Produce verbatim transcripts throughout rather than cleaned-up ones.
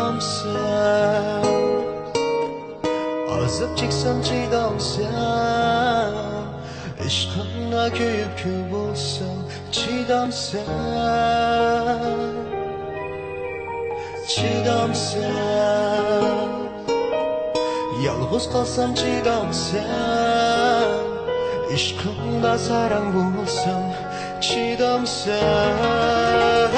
çiğdamsan, azap çeksen çiğdamsan, ishqimda kuyib kul bo'lsam çiğdamsan, çiğdamsan, yolg'iz qolsam çiğdamsan, ishqimda sarang bo'lsam çiğdamsan,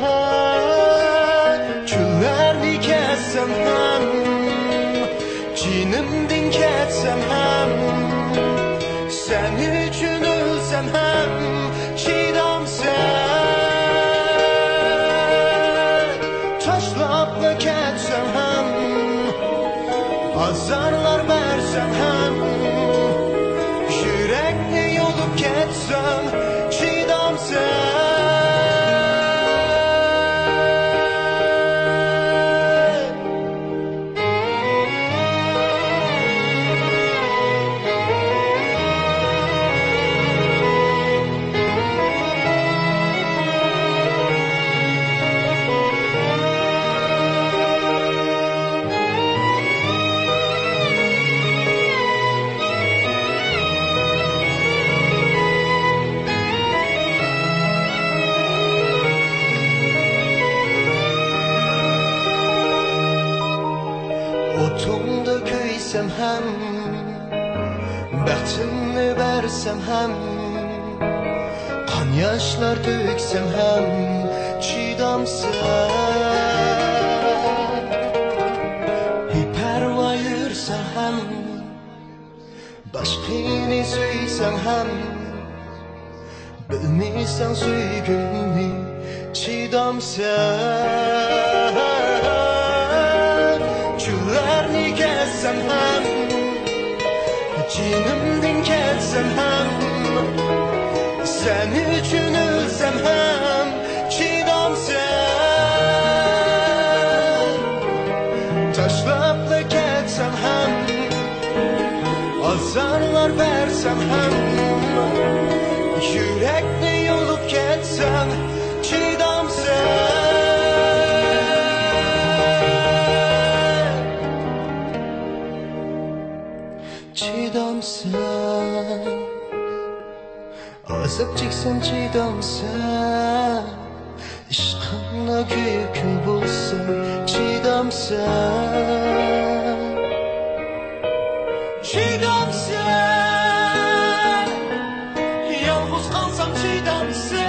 kunlarni ketsam ham, jinimdan ketsam ham, sen üçün ölsem hem çiğdamsan, taşlapla ketsem hem, azarlar versem hem, yürekli yolup ketsem çiğdamsan. Otumda köysem hem, baxtimni bersem hem, qon yoshlar to'ksam hem çiğdamsan, beparvo yursam hem, boshqani suysam hem, bilmaysan suygimni çiğdamsan, kunlarni ketsam ham, jinimdan ketsam ham, sen üçün ölsem ham çiğdamsan, tashlapla ketsam ham, azarlar versem ham, yurakni yulib ketsam çiğdamsan. Çiğdamsan, azap çeksen çiğdamsan, ishqimda kuyib kul bo'lsam çiğdamsan, çiğdamsan, yolg'iz qolsam çiğdamsan.